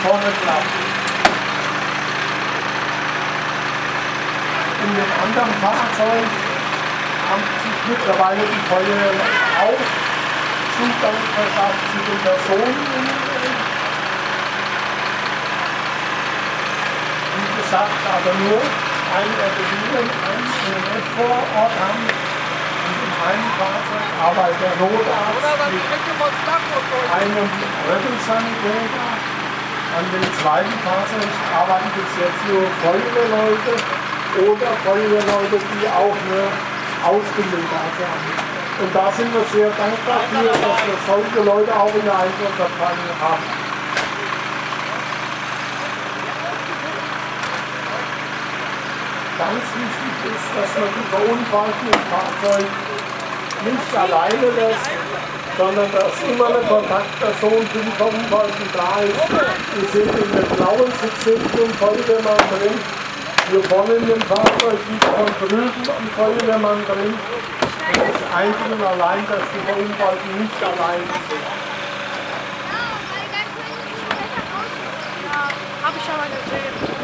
vorne platt. In dem anderen Fahrzeug haben sich mittlerweile die Feuerwehr auch Zugang verschafft zu den Personen. Wie gesagt, aber nur eine Bedingung, einen EMF vor Ort haben. Und in einem Fahrzeug arbeitet der Notarzt mit einem Rettungssanitäter. An dem zweiten Fahrzeug arbeiten bis jetzt nur Feuerwehrleute oder Feuerwehrleute, die auch eine Ausbildung dazu haben. Und da sind wir sehr dankbar für, dass wir solche Leute auch in der Einsatzabteilung haben. Ganz wichtig ist, dass man die Verunfallten im Fahrzeug nicht alleine lässt, sondern dass immer eine Kontaktperson für die Verunfallten da ist. Wir sind in der blauen Sitzrichtung Feuerwehrmann drin. Hier vorne in dem Fahrzeug liegt von drüben ein Feuerwehrmann drin. Und das einzig und allein, dass die Verunfallten nicht allein sind. Ja, habe ich schon mal gesehen.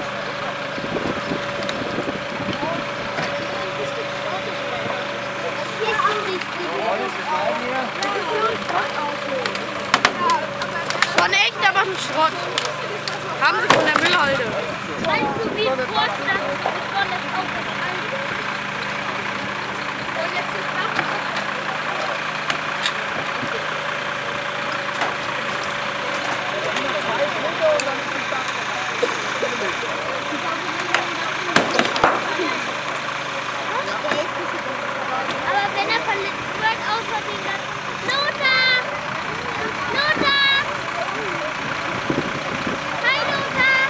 Schon echt, aber ein Schrott. Haben sie von der Müllhalde. Weißt du, wie groß das ist? Das auch das alte. Und jetzt ist das. Aber wenn er verletzt wird, außerdem das Lothar! Lothar! Hi Lothar!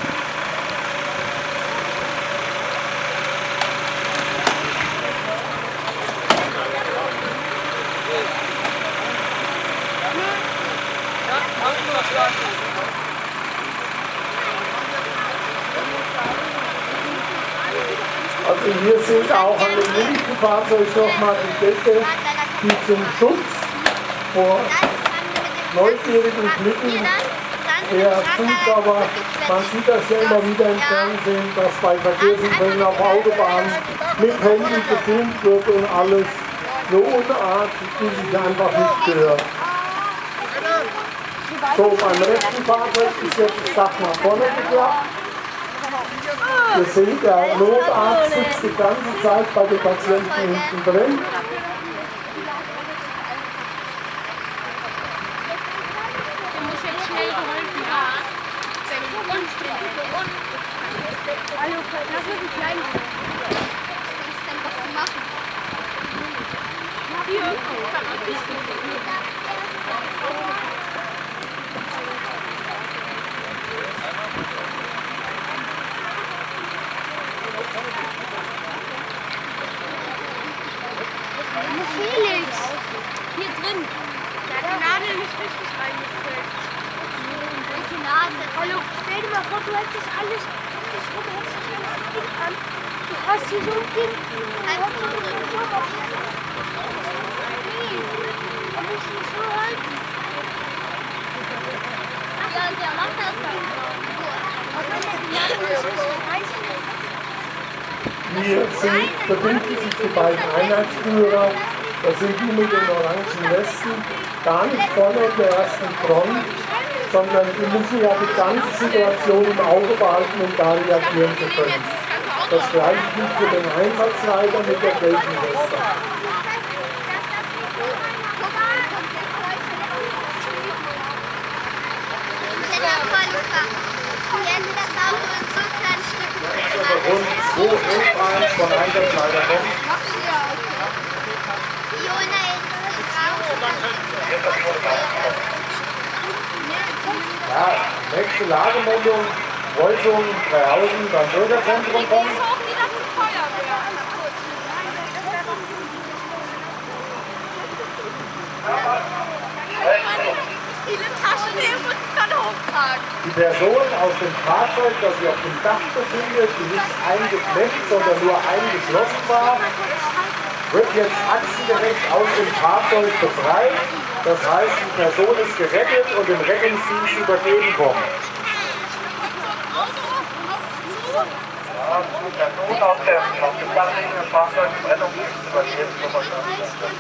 Also hier sind auch an dem linken Fahrzeug nochmal die Decke, die zum Schutz vor neugierigen Blicken der Zuschauer, man sieht das ja immer wieder im Fernsehen, dass bei Verkehrsunfällen auf Autobahnen mit Händen gefilmt wird und alles, so eine Art, die sich einfach nicht gehört. So, beim rechten Fahrzeug ist jetzt das Dach nach vorne geklappt. Ihr seht, der Notarzt sitzt die ganze Zeit bei den Patienten hinten drin. Der muss jetzt schnell geholfen werden. Hallo, lass mich ein kleines. Was ist denn was zu machen? Hier. Felix! Hier drin! Da hat die Nadel nicht richtig reingekriegt. Welche Nase? Hallo, stell dir mal vor, du hältst dich alles rum, hältst dich alles Ding an. Du hast hier so ein Ding. Einfach so drin. Da muss ich nicht so halten. Ja, der macht das dann. Aber wenn der die Nadel nicht richtig reinschlägt. Hier befinden sich die beiden Einheitsführer, das sind die mit den orangen Westen, gar nicht vorne in der ersten Front, sondern die müssen ja die ganze Situation im Auge behalten, um da reagieren zu können. Das gleiche gilt für den Einsatzleiter mit der gelben Weste. Rund 2 Notfallen von Einsatzleiter kommen. Ja, nächste Lagemeldung, Kreuzung Dreihausen beim Bürgerzentrum kommen. Die Person aus dem Fahrzeug, das sich auf dem Dach befindet, die nicht eingeklemmt, sondern nur eingeschlossen war, wird jetzt achsengerecht aus dem Fahrzeug befreit. Das heißt, die Person ist gerettet und dem Rettungsdienst übergeben worden. Der Not auf dem Dach liegenden Fahrzeug im Rettungsdienst überschritten Nummer.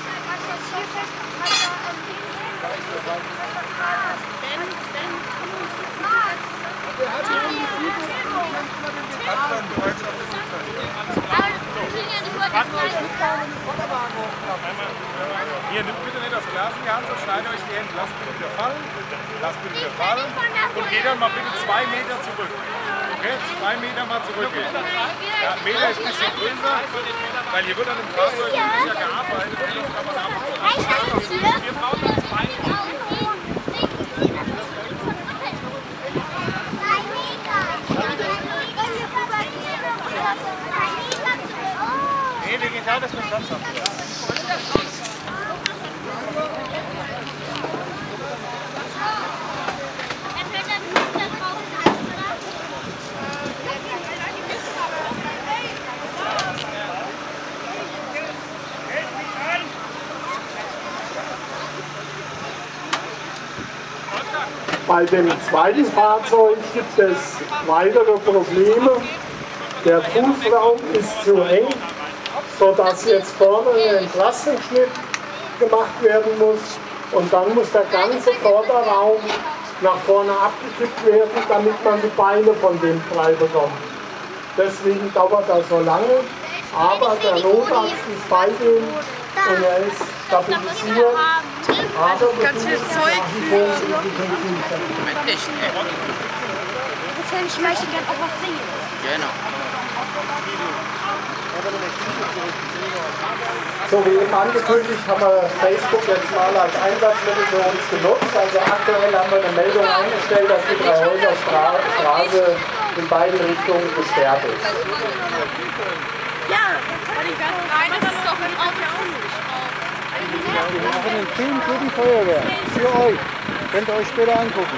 Hier, nimmt bitte nicht das Glas in die Hand, so schneidet euch die Hände. Lasst bitte wieder fallen. Lasst bitte wieder fallen. Und geht dann mal bitte 2 Meter zurück. Okay, 2 Meter mal zurückgehen. Ja, ein Meter ist ein bisschen größer, weil hier wird an dem Fahrzeug ja gearbeitet. Kann man ab und zu abschalten. Wir brauchen das Bein. Nee, vegetal ist mit Platz ab. Bei dem zweiten Fahrzeug gibt es weitere Probleme. Der Fußraum ist zu eng, sodass jetzt vorne ein Entlastungsschnitt gemacht werden muss. Und dann muss der ganze Vorderraum nach vorne abgekippt werden, damit man die Beine von dem frei bekommt. Deswegen dauert das so lange. Aber der Notarzt ist bei dem und er ist stabilisiert. Aber ganz viel Zeug Ich möchte gerne auch was singen. Genau. So wie eben angekündigt, haben wir Facebook jetzt mal als Einsatzmittel für uns genutzt. Also aktuell haben wir eine Meldung eingestellt, dass die Dreihäuser Straße in beiden Richtungen gesperrt ist. Ja, nein, das ist doch im Auto ausgeschraubt. Wir machen einen Film für die Feuerwehr. Für euch. Könnt ihr euch später angucken.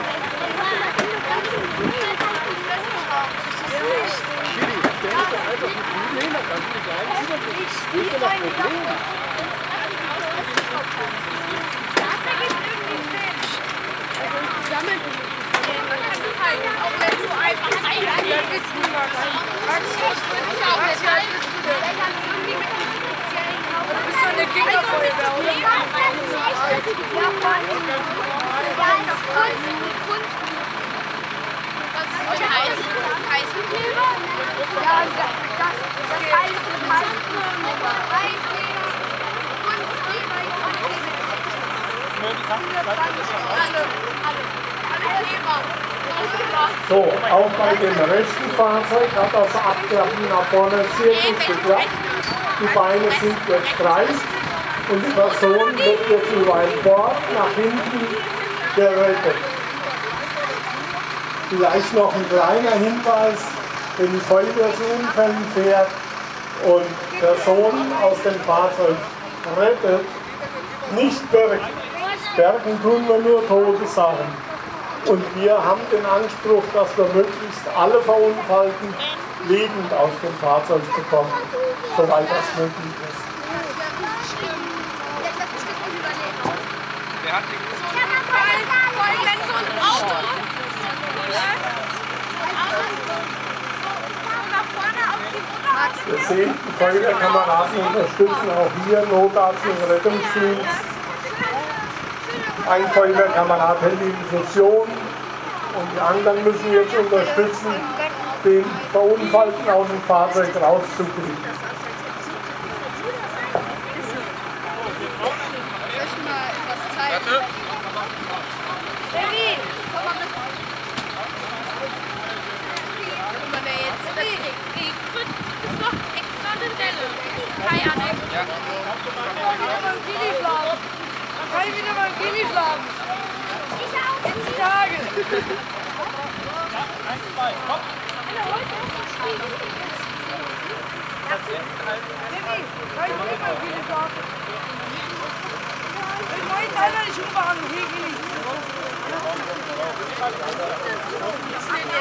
So, auch bei dem rechten Fahrzeug hat das Abklappen nach vorne sehr gut geklappt. Die Beine sind jetzt frei und die Person wird jetzt über ein Board nach hinten gerettet. Vielleicht noch ein kleiner Hinweis, wenn die Feuerwehr zu Unfällen fährt und Personen aus dem Fahrzeug rettet, nicht bergen. Bergen tun wir nur tote Sachen. Und wir haben den Anspruch, dass wir möglichst alle Verunfallten lebend aus dem Fahrzeug bekommen, soweit das möglich ist. Wenn so ein Auto Wir sehen, die Feuerwehrkameraden unterstützen auch hier Notarzt und Rettungsdienst. Ein Feuerwehrkamerad hält die Infusion und die anderen müssen jetzt unterstützen, den Verunfallten aus dem Fahrzeug rauszukriegen. Soll ich mal was zeigen? Baby, komm mal mit. Guck mal, wer jetzt das ist noch extra eine Delle. Hi, Anne. Ja. Dann kann ich wieder mal Gimmi schlagen. Jetzt die Tage. Baby, kann ich wieder mal Gimmi schlagen? Ich muss jetzt einmal die Schuhe machen. Hier, Gimmi.